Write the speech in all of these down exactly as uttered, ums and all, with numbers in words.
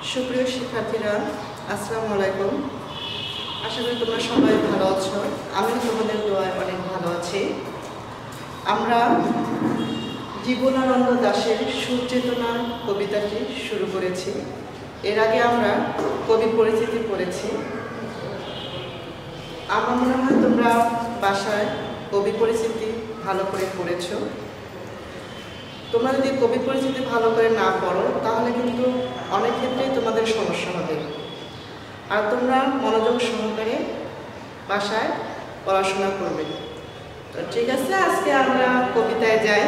সুপ্রিয় শিক্ষার্থীরা, আসসালামু আলাইকুম। আশা করি তোমরা সবাই ভালো আছো। আমি তোমাদের দোয়ায় অনেক ভালো আছি। আমরা জীবনানন্দ দাশের সুচেতনা কবিতাটি শুরু করেছি। এর আগে আমরা কবির পরিচিতি পড়েছি। আমার মনে হয় তোমরা বাসায় কবি পরিচিতি ভালো করে পড়েছো। তোমরা যদি কবি পরিচিতি ভালো করে না পড়ো তাহলে কিন্তু অনেক ক্ষেত্রেই তোমাদের সমস্যা হবে। আর তোমরা মনোযোগ সহকারে বাসায় পড়াশোনা করবে। তো ঠিক আছে, আজকে আমরা কবিতায় যাই।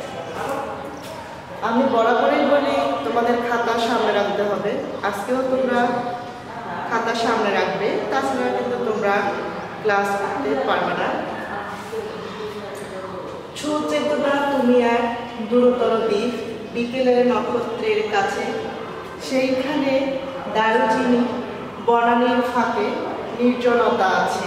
আমি বরাবরই বলি তোমাদের খাতা সামনে রাখতে হবে। আজকেও তোমরা খাতা সামনে রাখবে, তাছাড়া কিন্তু তোমরা ক্লাস করতে পারবে না। সুচেতনা তুমি এক দূরতর দ্বীপ, বিকেলের নক্ষত্রের কাছে, সেইখানে দারুচিনি বনানীর ফাঁকে নির্জনতা আছে।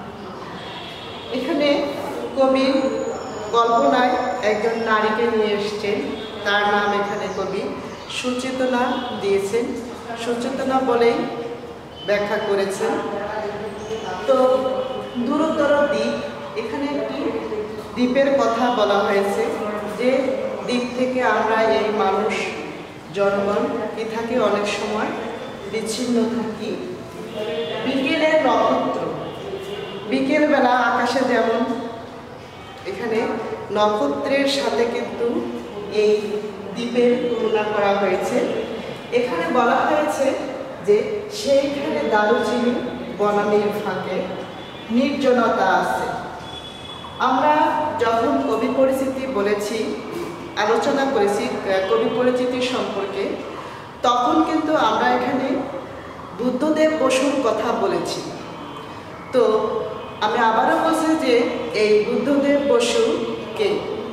এখানে কবির কল্পনায় একজন নারীকে নিয়ে এসছেন, তার নাম এখানে কবি সুচেতনা দিয়েছেন। সুচেতনা বলেই ব্যাখ্যা করেছেন। তো দূরতর দ্বীপ, এখানে একটি দ্বীপের কথা বলা হয়েছে, যে দ্বীপ থেকে আমরা এই মানুষ জনগণ কি থাকি, অনেক সময় বিচ্ছিন্ন থাকি। বিকেলের নক্ষত্র, বিকেলবেলা আকাশে যেমন এখানে নক্ষত্রের সাথে কিন্তু এই দ্বীপের তুলনা করা হয়েছে। এখানে বলা হয়েছে যে সেইখানে দারুচিনি বনানীর ফাঁকে নির্জনতা আছে। আমরা যখন কবি পরিচিতি বলেছি, আলোচনা করেছি কবি পরিচিতি সম্পর্কে, তখন কিন্তু আমরা এখানে বুদ্ধদেব বসুর কথা বলেছি। তো আমি আবারও বলছি যে এই বুদ্ধদেব বসু কে?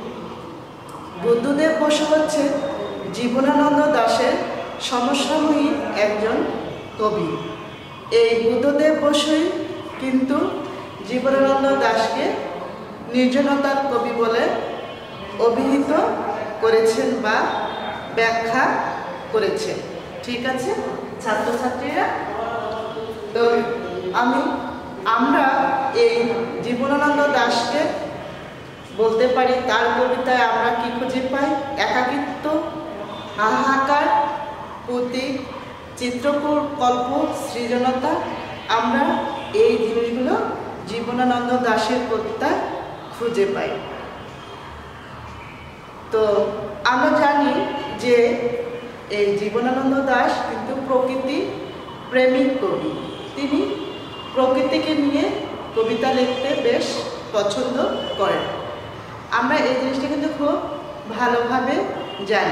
বুদ্ধদেব বসু হচ্ছে জীবনানন্দ দাশের সমসাময়িক একজন কবি। এই বুদ্ধদেব বসুই কিন্তু জীবনানন্দ দাশকে নির্জনতার কবি বলে অভিহিত করেছেন বা ব্যাখ্যা করেছেন। ঠিক আছে ছাত্রছাত্রীরা? তো আমি আমরা এই জীবনানন্দ দাশকে বলতে পারি, তার কবিতায় আমরা কি খুঁজে পাই? একাকিত্ব, হাহাকার, প্রতীক, চিত্রকল্প, সৃজনতা। আমরা এই জিনিসগুলো জীবনানন্দ দাশের কবিতায় খুঁজে পাই। তো আমরা জানি যে এই জীবনানন্দ দাশ কিন্তু প্রকৃতি প্রেমিক কবি। তিনি প্রকৃতিকে নিয়ে কবিতা লিখতে বেশ পছন্দ করেন। আমরা এই জিনিসটা কিন্তু খুব ভালোভাবে জানি।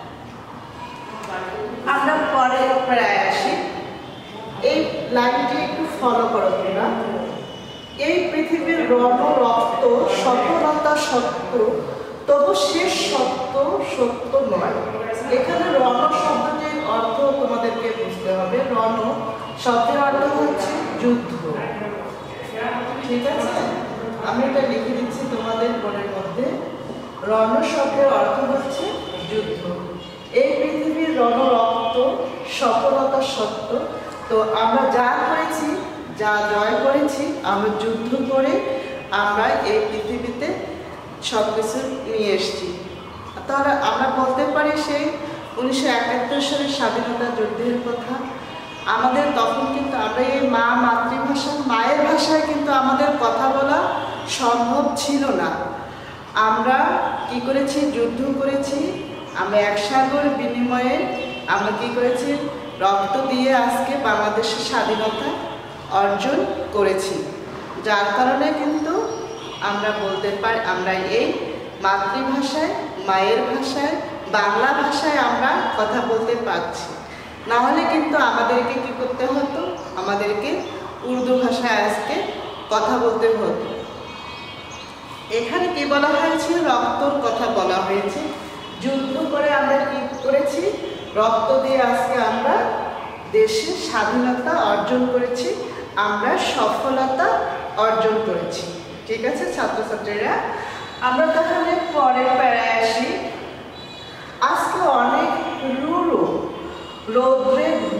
আমরা পরে প্রায় আসি। এই লাইনটি একটু ফলো করো তোমরা। এই পৃথিবীর রণ রক্ত সফলতা সত্য, তবু শেষ সত্য সত্য নয়। এখানে রণ শব্দটির অর্থ তোমাদেরকে বুঝতে হবে। রণ শব্দের অর্থ হচ্ছে যুদ্ধ। ঠিক আছে, আমি এটা লিখে দিচ্ছি তোমাদের বোর্ডের মধ্যে। রণ শব্দের অর্থ হচ্ছে যুদ্ধ। এই পৃথিবীর রণ রক্ত সফলতা সত্য। তো আমরা যা করেছি, যা জয় করেছি, আমরা যুদ্ধ করে আমরা এই পৃথিবীতে সব কিছু নিয়ে এসেছি। তাহলে আমরা বলতে পারি সেই উনিশশো একাত্তর সালের স্বাধীনতা যুদ্ধের কথা। আমাদের তখন কিন্তু আমরা এই মা মাতৃভাষা, মায়ের ভাষায় কিন্তু আমাদের কথা বলা সম্ভব ছিল না। আমরা কি করেছি? যুদ্ধ করেছি। আমরা এক সাগর বিনিময়ে আমরা কি করেছি? রক্ত দিয়ে আজকে বাংলাদেশের স্বাধীনতা অর্জন করেছি। যার কারণে কিন্তু আমরা বলতে পারি আমরা এই মাতৃভাষায়, মায়ের ভাষায়, বাংলা ভাষায় আমরা কথা বলতে পারছি। না হলে কিন্তু আমাদেরকে কি করতে হতো? আমাদেরকে উর্দু ভাষায় আজকে কথা বলতে হতো। এখানে কি বলা হয়েছে? রক্তর কথা বলা হয়েছে। যুদ্ধ করে আমরা কি করেছি? রক্ত দিয়ে আজকে আমরা দেশের স্বাধীনতা অর্জন করেছি, আমরা সফলতা অর্জন করেছি। ঠিক আছে ছাত্রছাত্রীরা? আমরা তাহলে পরের প্যারায় আসি। আজকে অনেক রুরু রৌদ্রে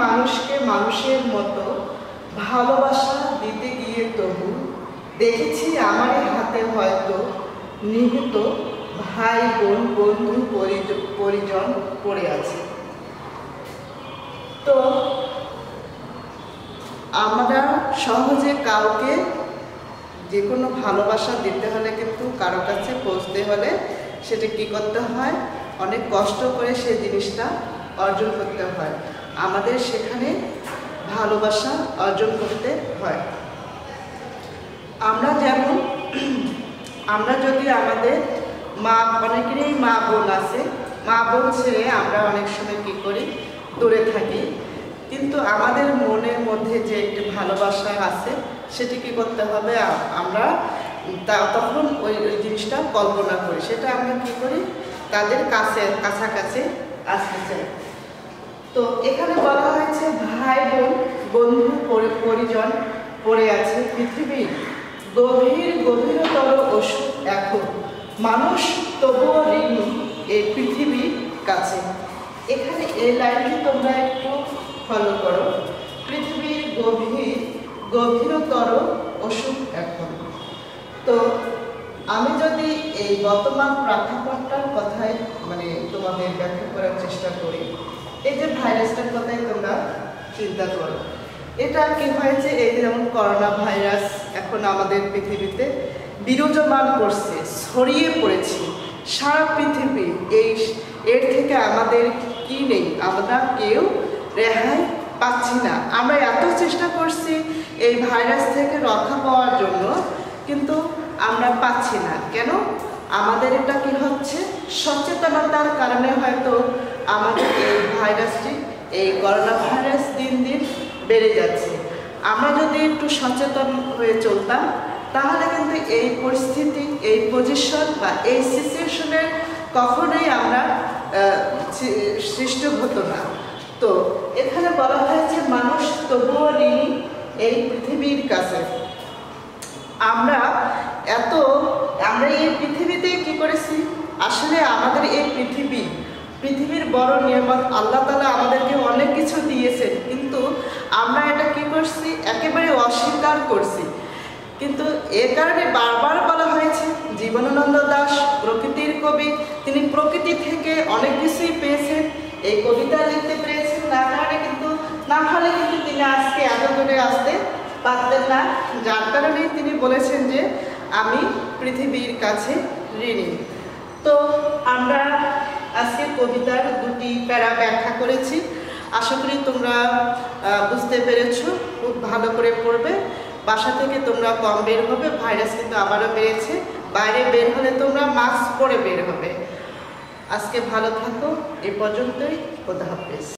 মানুষকে মানুষের মতো ভালোবাসা দিতে গিয়ে তবু দেখেছি আমারই হাতে হয়তো নিহত ভাই বোন বন্ধু পরিজন পড়ে আছে। তো আমরা সহজে কাউকে যে কোনো ভালোবাসা দিতে হলে কিন্তু কারো কাছে পৌঁছতে হলে সেটা কি করতে হয়, অনেক কষ্ট করে সেই জিনিসটা অর্জন করতে হয়। আমাদের সেখানে ভালোবাসা অর্জন করতে হয়। আমরা যেমন আমরা যদি আমাদের মা, অনেকেরই মা বোন আছে, মা বোন ছেড়ে আমরা অনেক সময় কী করি, দূরে থাকি, কিন্তু আমাদের মনের মধ্যে যে একটি ভালোবাসা আছে সেটি কী করতে হবে, আমরা তা তখন ওই ওই জিনিসটা কল্পনা করি, সেটা আমরা কী করি, তাদের কাছে কাছাকাছি আসতে চাই। তো এখানে বলা হয়েছে ভাই বোন বন্ধু পরিজন পড়ে আছে পৃথিবীর গভীর গভীরতর অসুখ এখন মানুষ তবুও ঋণী এই পৃথিবীর কাছে। এখানে এই লাইনটি তোমরা একটু ফলো করো, পৃথিবীর গভীর গভীরতর অসুখ এখন। তো আমি যদি এই বর্তমান প্রেক্ষাপটটার কথায় মানে তোমাদের ব্যাখ্যা করার চেষ্টা করি, এই যে ভাইরাসটার কথাই তোমরা চিন্তা করো, এটা কি হয়েছে, এই যেমন করোনা ভাইরাস এখন আমাদের পৃথিবীতে বিরাজমান করছে, ছড়িয়ে পড়েছে সারা পৃথিবী। এই এর থেকে আমাদের কি নেই, আমরা কেউ রেহাই পাচ্ছি না। আমরা এত চেষ্টা করছি এই ভাইরাস থেকে রক্ষা পাওয়ার জন্য, কিন্তু আমরা পাচ্ছি না। কেন? আমাদের এটা কি হচ্ছে, সচেতনতার কারণে হয়তো আমাদের এই ভাইরাসটি, এই করোনা ভাইরাস দিন দিন বেড়ে যাচ্ছে। আমরা যদি একটু সচেতন হয়ে চলতাম তাহলে কিন্তু এই পরিস্থিতি, এই পজিশন বা এই সিচুয়েশনের কখনোই আমরা সৃষ্টি হতো না। তো এখানে বলা হয়েছে মানুষ তবুও ঋণী এই পৃথিবীর কাছে। আমরা এত আমরা এই পৃথিবীতে কি করেছি, আসলে আমাদের এই পৃথিবী পৃথিবীর বড় নিয়ামত, আল্লাহ তাআলা আমাদেরকে অনেক কিছু দিয়েছেন, কিন্তু আমরা এটা কি করছি, একেবারে অস্বীকার করছি। কিন্তু এর কারণে বারবার বলা হয়েছে, জীবনানন্দ দাশ প্রকৃতির কবি, তিনি প্রকৃতি থেকে অনেক কিছুই পেয়েছেন, এই কবিতা লিখতে পেরেছেন, না কারণে কিন্তু না হলে কিন্তু তিনি আজকে এত দূরে আসতে পারতেন না। যার কারণে তিনি বলেছেন যে আমি পৃথিবীর কাছে ঋণী। তো আমরা আজকে কবিতার দুটি প্যারা ব্যাখ্যা করেছি, আশা করি তোমরা বুঝতে পেরেছো, খুব ভালো করে পড়বে। বাসা থেকে তোমরা কম বের হবে, ভাইরাস কিন্তু আবারও বেড়েছে, বাইরে বের হলে তোমরা মাস্ক পরে বের হবে। আজকে ভালো থাকো, এ পর্যন্তই, খোদা হাফেজ।